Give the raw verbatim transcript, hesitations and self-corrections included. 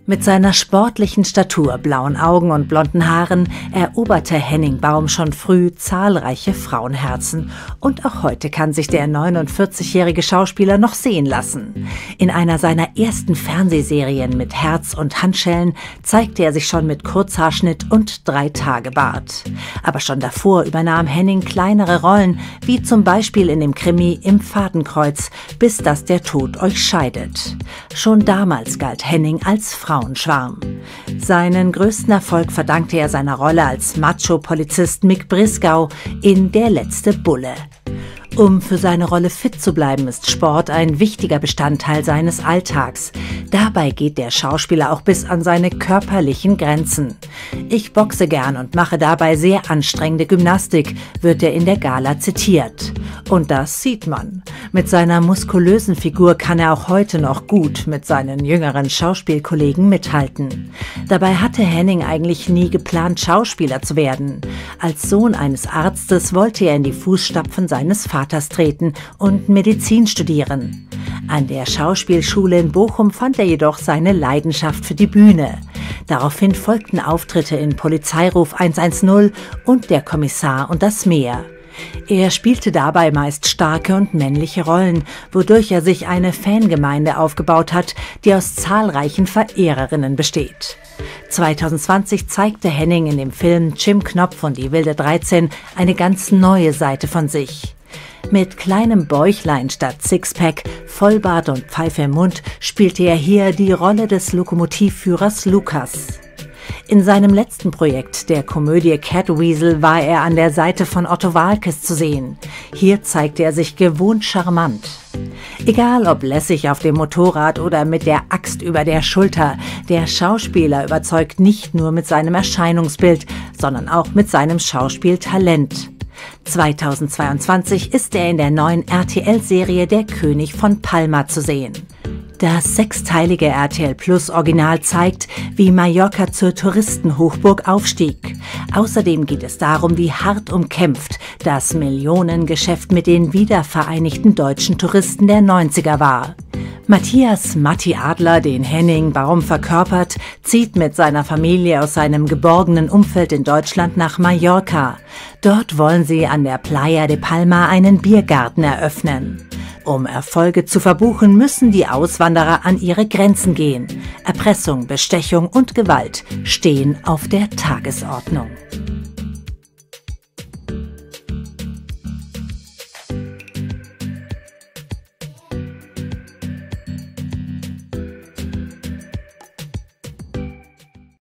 Mit seiner sportlichen Statur, blauen Augen und blonden Haaren eroberte Henning Baum schon früh zahlreiche Frauenherzen. Und auch heute kann sich der neunundvierzigjährige Schauspieler noch sehen lassen. In einer seiner ersten Fernsehserien mit Herz und Handschellen zeigte er sich schon mit Kurzhaarschnitt und Drei-Tage-Bart. Aber schon davor übernahm Henning kleinere Rollen, wie zum Beispiel in dem Krimi Im Fadenkreuz, bis dass der Tod euch scheidet. Schon damals galt Henning als Frauenschwarm. Seinen größten Erfolg verdankte er seiner Rolle als Macho-Polizist Mick Brisgau in Der letzte Bulle. Um für seine Rolle fit zu bleiben, ist Sport ein wichtiger Bestandteil seines Alltags. Dabei geht der Schauspieler auch bis an seine körperlichen Grenzen. Ich boxe gern und mache dabei sehr anstrengende Gymnastik, wird er in der Gala zitiert. Und das sieht man. Mit seiner muskulösen Figur kann er auch heute noch gut mit seinen jüngeren Schauspielkollegen mithalten. Dabei hatte Henning eigentlich nie geplant, Schauspieler zu werden. Als Sohn eines Arztes wollte er in die Fußstapfen seines Vaters treten und Medizin studieren. An der Schauspielschule in Bochum fand er jedoch seine Leidenschaft für die Bühne. Daraufhin folgten Auftritte in Polizeiruf hundertzehn und Der Kommissar und das Meer. Er spielte dabei meist starke und männliche Rollen, wodurch er sich eine Fangemeinde aufgebaut hat, die aus zahlreichen Verehrerinnen besteht. zweitausendzwanzig zeigte Henning in dem Film Jim Knopf und die wilde dreizehn eine ganz neue Seite von sich. Mit kleinem Bäuchlein statt Sixpack, Vollbart und Pfeife im Mund spielte er hier die Rolle des Lokomotivführers Lukas. In seinem letzten Projekt, der Komödie Catweasel, war er an der Seite von Otto Waalkes zu sehen. Hier zeigte er sich gewohnt charmant. Egal ob lässig auf dem Motorrad oder mit der Axt über der Schulter, der Schauspieler überzeugt nicht nur mit seinem Erscheinungsbild, sondern auch mit seinem Schauspieltalent. zweitausendzweiundzwanzig ist er in der neuen R T L-Serie Der König von Palma zu sehen. Das sechsteilige R T L Plus Original zeigt, wie Mallorca zur Touristenhochburg aufstieg. Außerdem geht es darum, wie hart umkämpft das Millionengeschäft mit den wiedervereinigten deutschen Touristen der neunziger war. Matthias Matti Adler, den Henning Baum verkörpert, zieht mit seiner Familie aus seinem geborgenen Umfeld in Deutschland nach Mallorca. Dort wollen sie an der Playa de Palma einen Biergarten eröffnen. Um Erfolge zu verbuchen, müssen die Auswanderer an ihre Grenzen gehen. Erpressung, Bestechung und Gewalt stehen auf der Tagesordnung.